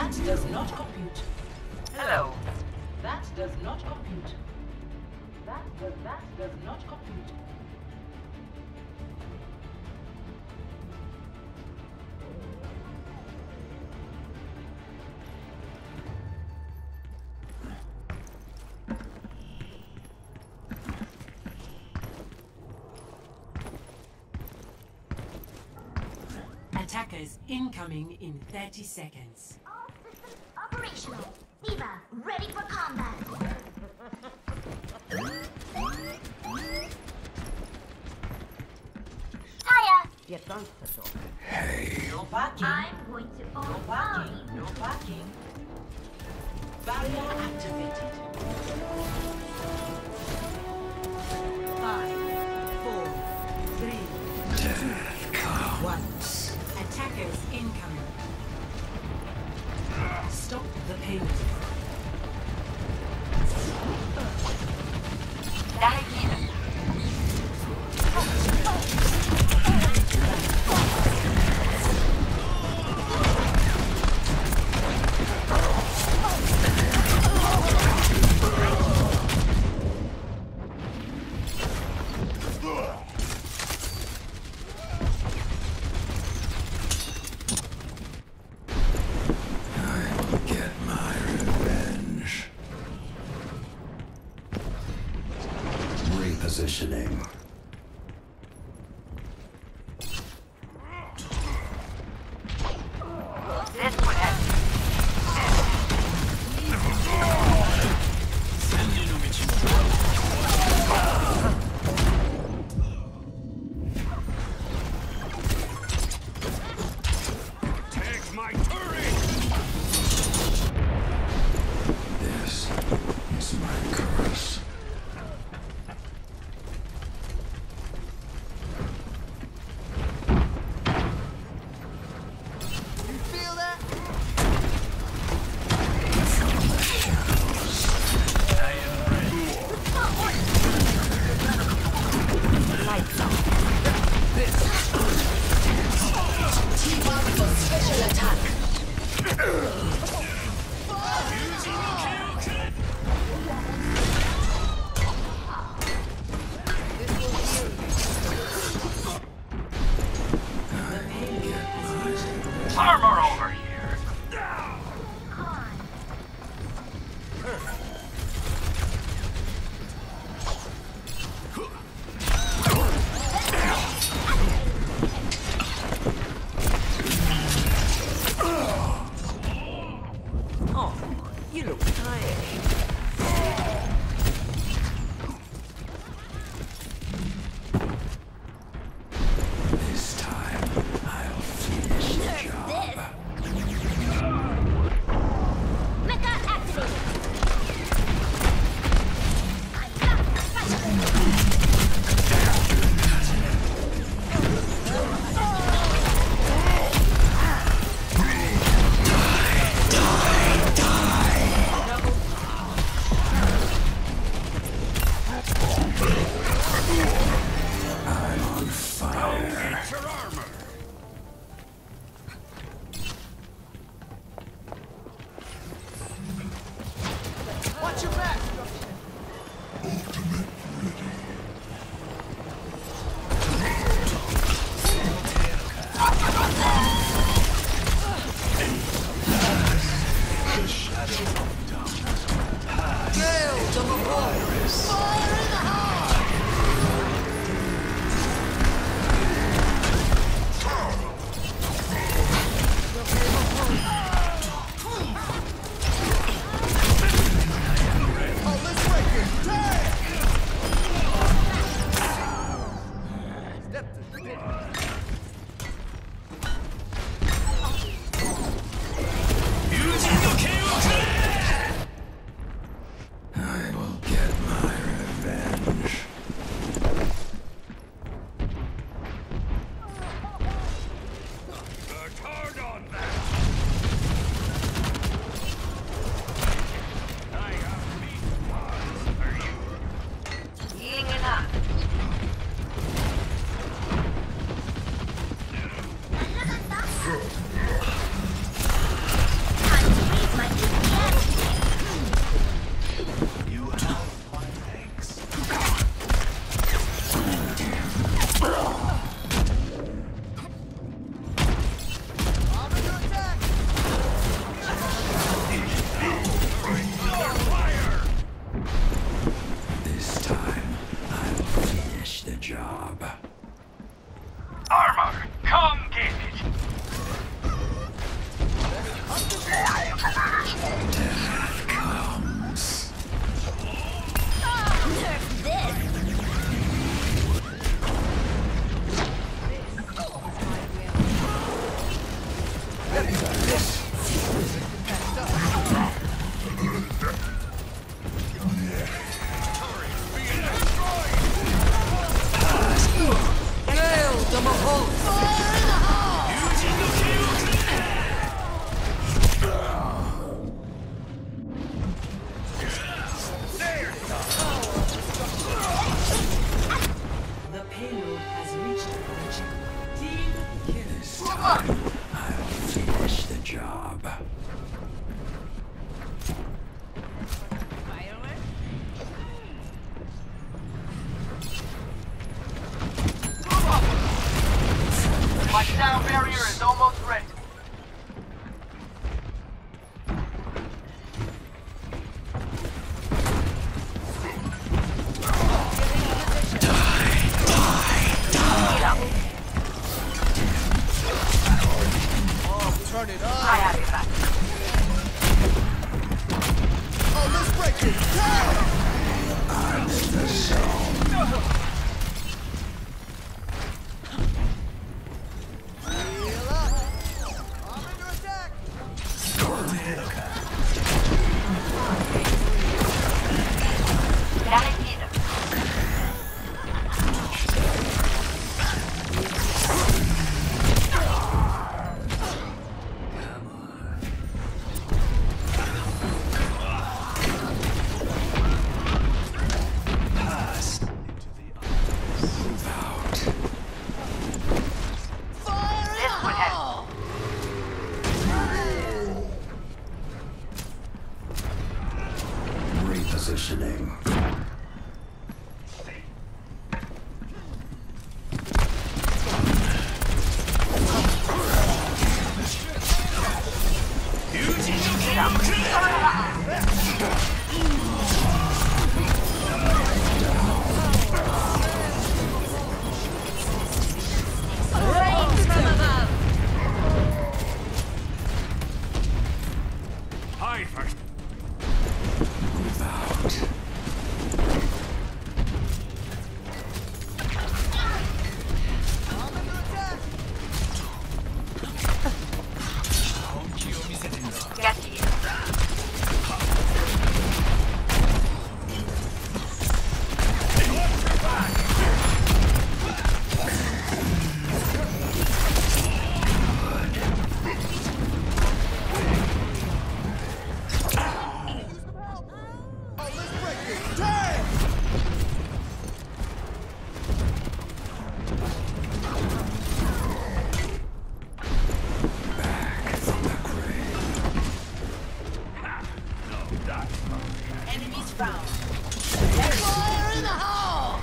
That does not compute. Hello. That does not compute. That does not compute. Attackers incoming in 30 seconds. All systems operational. D.Va, ready for combat. Hiya! Hey. No backing. I'm going to No own backing. No backing. Barrier activated. 5, 4, 3, 2, 1. Attackers incoming. Stop the payload. Repositioning. Take my turret! This is my curse. Armor over here! You look tired. This time, I'll finish the job. Mecha activated. I got the special. comes. The payload has reached the team kill. This time, I'll finish the job. My sound barrier is almost ready. Turn it up. I have it back. Oh, let's break it down. I'm in the zone. Heal up. I'm under attack. Garantito. This would help. Repositioning. Hide first. Move out. I'm under attack. Get here. Oh, let's break it down. Back from the grave. Enemies found. Fire in the hole.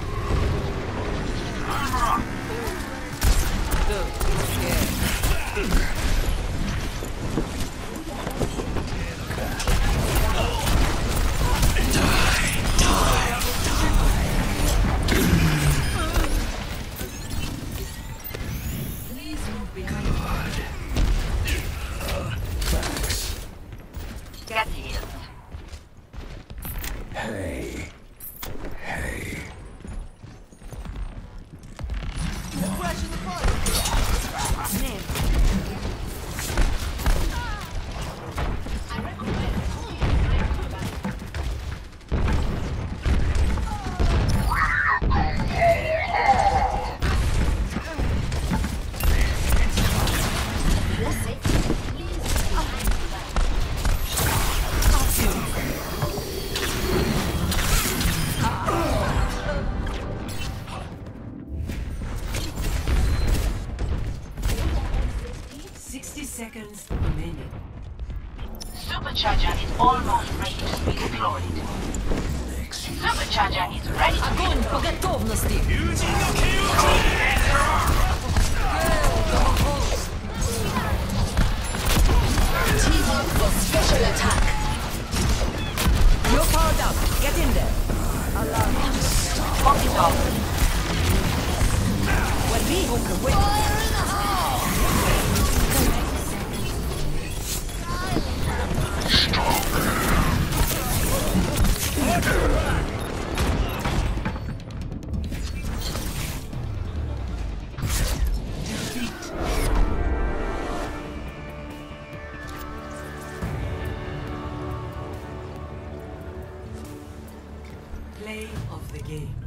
Please move behind. Thanks. Get healed. Hey. Hey. Crash in the front. Seconds remaining. Supercharger is almost ready to be deployed. Supercharger is ready to be Огонь по готовности! You're powered up. Get in there. Walkie dog. When we hook away. Play of the game.